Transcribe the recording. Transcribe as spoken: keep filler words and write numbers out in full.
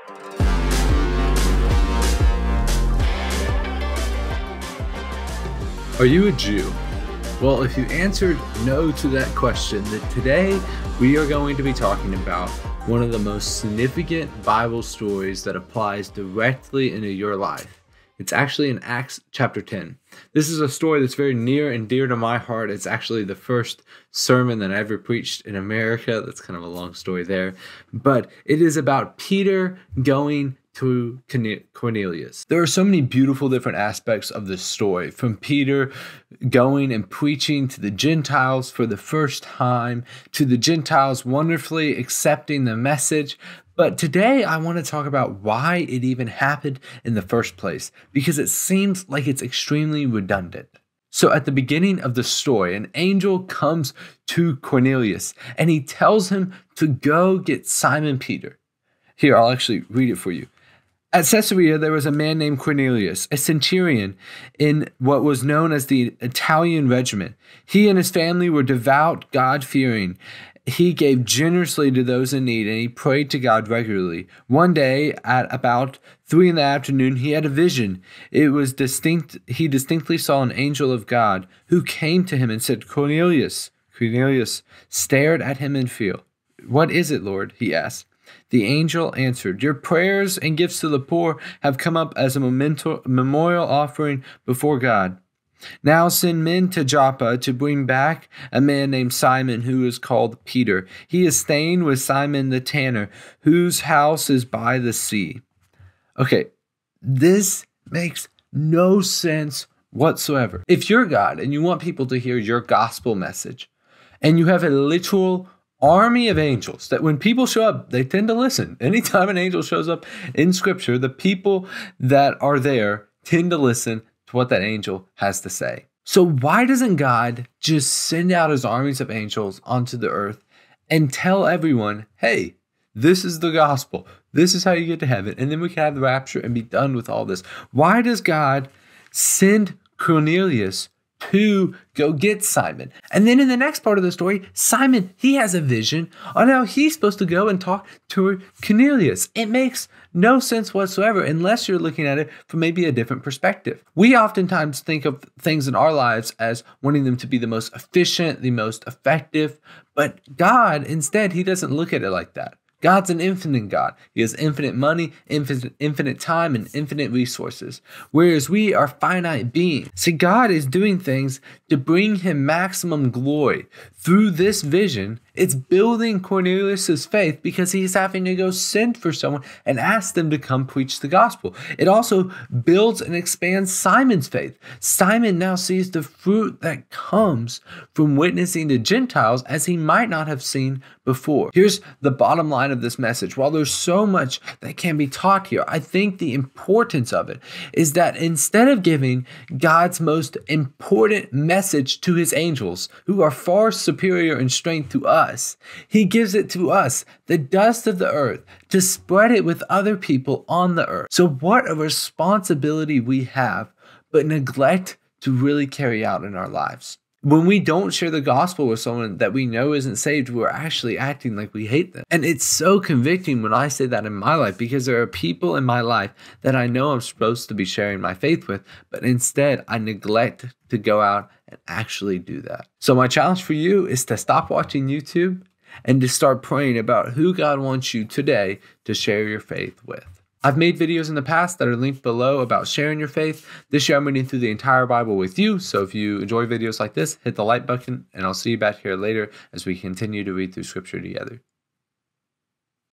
Are you a Jew? Well, if you answered no to that question, then today we are going to be talking about one of the most significant Bible stories that applies directly into your life. It's actually in Acts chapter ten. This is a story that's very near and dear to my heart. It's actually the first sermon that I ever preached in America. That's kind of a long story there. But it is about Peter going to Cornelius. There are so many beautiful different aspects of this story, from Peter going and preaching to the Gentiles for the first time, to the Gentiles wonderfully accepting the message. But today I want to talk about why it even happened in the first place, because it seems like it's extremely redundant. So at the beginning of the story, an angel comes to Cornelius and he tells him to go get Simon Peter. Here, I'll actually read it for you. At Caesarea, there was a man named Cornelius, a centurion in what was known as the Italian regiment. He and his family were devout, God-fearing. He gave generously to those in need, and he prayed to God regularly. One day, at about three in the afternoon, he had a vision. It was distinct. He distinctly saw an angel of God who came to him and said, "Cornelius." Cornelius stared at him in fear. "What is it, Lord?" he asked. The angel answered, "Your prayers and gifts to the poor have come up as a memento, memorial offering before God. Now send men to Joppa to bring back a man named Simon who is called Peter. He is staying with Simon the tanner, whose house is by the sea." Okay, this makes no sense whatsoever. If you're God and you want people to hear your gospel message, and you have a literal army of angels that when people show up, they tend to listen. Anytime an angel shows up in scripture, the people that are there tend to listen to what that angel has to say. So why doesn't God just send out his armies of angels onto the earth and tell everyone, hey, this is the gospel. This is how you get to heaven. And then we can have the rapture and be done with all this. Why does God send Cornelius to go get Simon? And then in the next part of the story, Simon, he has a vision on how he's supposed to go and talk to Cornelius. It makes no sense whatsoever unless you're looking at it from maybe a different perspective. We oftentimes think of things in our lives as wanting them to be the most efficient, the most effective, but God, instead, he doesn't look at it like that. God's an infinite God. He has infinite money, infinite, infinite time, and infinite resources, whereas we are finite beings. See, God is doing things to bring him maximum glory. Through this vision, it's building Cornelius' faith because he's having to go send for someone and ask them to come preach the gospel. It also builds and expands Simon's faith. Simon now sees the fruit that comes from witnessing to Gentiles as he might not have seen before. Here's the bottom line of this message. While there's so much that can be taught here, I think the importance of it is that instead of giving God's most important message to his angels, who are far superior in strength to us, he gives it to us, the dust of the earth, to spread it with other people on the earth. So what a responsibility we have, but neglect to really carry out in our lives. When we don't share the gospel with someone that we know isn't saved, we're actually acting like we hate them. And it's so convicting when I say that in my life, because there are people in my life that I know I'm supposed to be sharing my faith with, but instead I neglect to go out and actually do that. So my challenge for you is to stop watching YouTube and to start praying about who God wants you today to share your faith with. I've made videos in the past that are linked below about sharing your faith. This year I'm reading through the entire Bible with you. So if you enjoy videos like this, hit the like button, and I'll see you back here later as we continue to read through scripture together.